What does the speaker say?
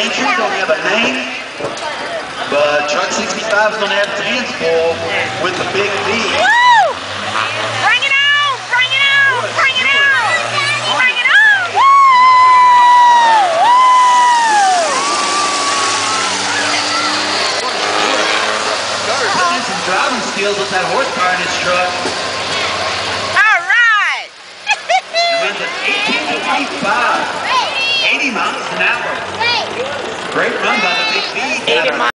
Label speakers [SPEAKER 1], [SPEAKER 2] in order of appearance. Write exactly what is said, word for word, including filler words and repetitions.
[SPEAKER 1] entry, don't have a name, but Truck sixty-five is going to have its hands full with the big D.
[SPEAKER 2] Woo! Bring it on! Bring it on! Bring it on! Bring it on! Woo!
[SPEAKER 1] Some driving skills with that horsepower in his truck.